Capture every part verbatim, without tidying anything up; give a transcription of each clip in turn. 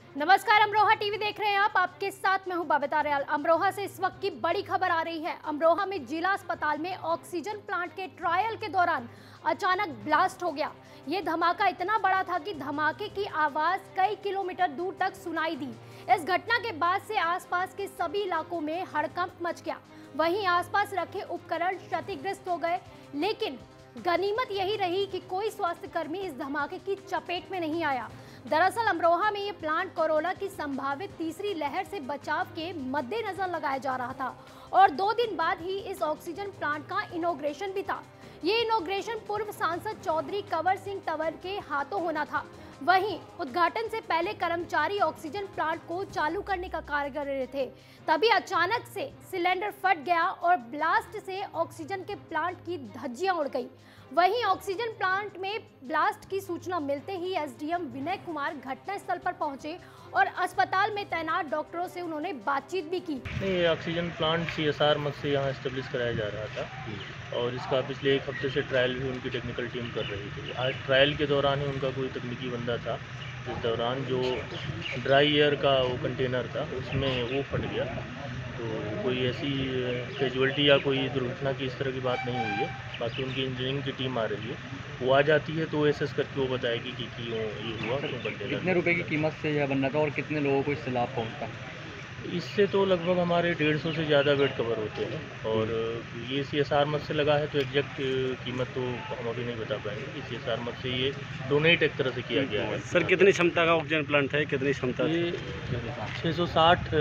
नमस्कार, अमरोहा टीवी देख रहे हैं आप। आपके साथ मैं हूं बबीता रियाल। अमरोहा से इस वक्त की बड़ी खबर आ रही है। अमरोहा में जिला अस्पताल में ऑक्सीजन प्लांट के ट्रायल के दौरान अचानक ब्लास्ट हो गया। ये धमाका इतना बड़ा था कि धमाके की आवाज कई किलोमीटर दूर तक सुनाई दी। इस घटना के बाद से आसपास के सभी इलाकों में हड़कंप मच गया। वहीं आसपास रखे उपकरण क्षतिग्रस्त हो गए, लेकिन गनीमत यही रही कि कोई स्वास्थ्य कर्मी इस धमाके की चपेट में नहीं आया। दरअसल अमरोहा में ये प्लांट कोरोना की संभावित तीसरी लहर से बचाव के मद्देनजर लगाया जा रहा था और दो दिन बाद ही इस ऑक्सीजन प्लांट का इनॉग्रेशन भी था। ये इनॉग्रेशन पूर्व सांसद चौधरी कंवर सिंह तंवर के हाथों होना था। वहीं उद्घाटन से पहले कर्मचारी ऑक्सीजन प्लांट को चालू करने का कार्य कर रहे थे, तभी अचानक से सिलेंडर फट गया और ब्लास्ट से ऑक्सीजन के प्लांट की धज्जियां उड़ गई। वहीं ऑक्सीजन प्लांट में ब्लास्ट की सूचना मिलते ही एसडीएम विनय कुमार घटनास्थल पर पहुंचे और अस्पताल में तैनात डॉक्टरों से उन्होंने बातचीत भी की। नहीं, ऑक्सीजन प्लांट सीएसआर मक से यहाँ एस्टेब्लिश कराया जा रहा था और इसका पिछले एक हफ्ते से ट्रायल भी उनकी टेक्निकल टीम कर रही थी। आज ट्रायल के दौरान ही उनका कोई तकनीकी बंदा था, इस दौरान जो ड्राई एयर का वो कंटेनर था उसमें वो फट गया। तो कोई ऐसी कैजुअल्टी या कोई दुर्घटना की इस तरह की बात नहीं हुई है। बाकी उनकी इंजीनियरिंग की टीम आ रही है, वो आ जाती है तो एसेस करके वो बताएगी कि क्यों ये हुआ, क्यों कंटेनर। कितने रुपए की कीमत से यह बनना था और कितने लोगों को इससे लाभ पहुंचता? इससे तो लगभग हमारे डेढ़ सौ से ज़्यादा बेड कवर होते हैं और ये सी एस आर मत से लगा है तो एग्जैक्ट कीमत तो हम अभी नहीं बता पाएंगे कि सी एस आर मत से ये डोनेट एक तरह से किया गया है। सर, कितनी क्षमता का ऑक्सीजन प्लांट है, कितनी क्षमता? ये छः सौ साठ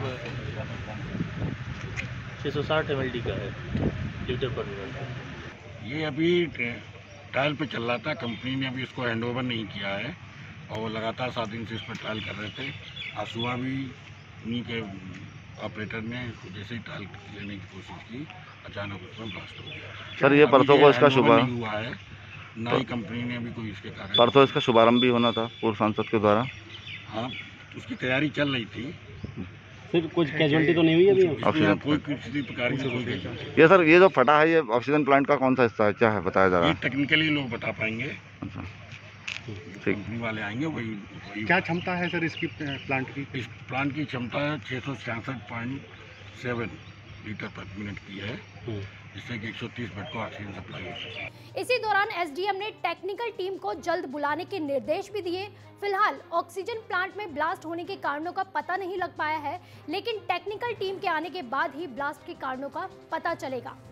छः सौ साठ एम एल डी का है, लीटर पर मिनट। ये अभी ट्रायल पे चल रहा था, कंपनी ने अभी इसको हैंडओवर नहीं किया है और वो लगातार सात दिन से इस पर ट्रायल कर रहे थे। आज सुबह भी उन्हीं के ऑपरेटर ने जैसे ही ट्रायल लेने की कोशिश की, अचानक उसमें ब्लास्ट हो गया। सर, ये परसों को इसका शुभारंभ हुआ है, ना ही कंपनी ने अभी कोई इसके कागज। परसों इसका शुभारंभ भी होना था पूर्व सांसद के द्वारा। हाँ, उसकी तैयारी चल रही थी। फिर कुछ कैजुअल्टी तो नहीं हुई अभी? ऑक्सीजन कोई किसी प्रकार की कोई कैजुअल्टी। ये सर, ये जो फटा है ये ऑक्सीजन प्लांट का कौन सा हिस्सा है, क्या है बताया जा रहा ये है? टेक्निकली लोग बता पाएंगे, अच्छा, कंपनी वाले आएंगे, वही वही। क्या क्षमता है सर इसकी प्लांट की? इस प्लांट की क्षमता छः सौ छियासठ पॉइंट सेवन लीटर प्रति मिनट की है, जिससे कि एक सौ तीस बेड को ऑक्सीजन सप्लाई हो सके। इसी दौरान एसडीएम ने टेक्निकल टीम को जल्द बुलाने के निर्देश भी दिए। फिलहाल ऑक्सीजन प्लांट में ब्लास्ट होने के कारणों का पता नहीं लग पाया है, लेकिन टेक्निकल टीम के आने के बाद ही ब्लास्ट के कारणों का पता चलेगा।